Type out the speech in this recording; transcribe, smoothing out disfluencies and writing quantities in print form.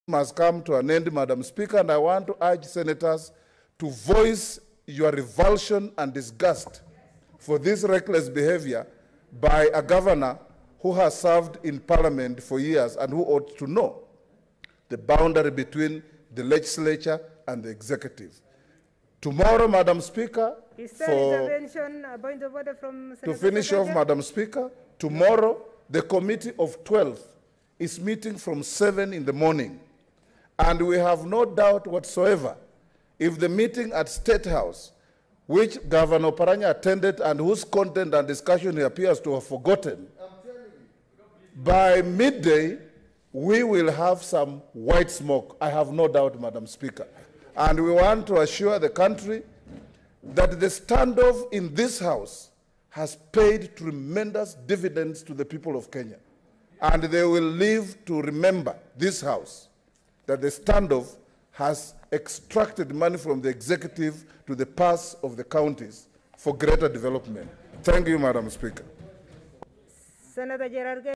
Must come to an end, Madam Speaker, and I want to urge senators to voice your revulsion and disgust for this reckless behavior by a governor who has served in Parliament for years and who ought to know the boundary between the legislature and the executive. Tomorrow, Madam Speaker, to finish off, Madam Speaker, tomorrow the Committee of 12 is meeting from 7 in the morning. And we have no doubt whatsoever if the meeting at State House, which Governor Paranya attended and whose content and discussion he appears to have forgotten, by midday, we will have some white smoke. I have no doubt, Madam Speaker. And we want to assure the country that the standoff in this House has paid tremendous dividends to the people of Kenya. And they will live to remember this House, that the standoff has extracted money from the executive to the purse of the counties for greater development. Thank you, Madam Speaker. Senator Gerard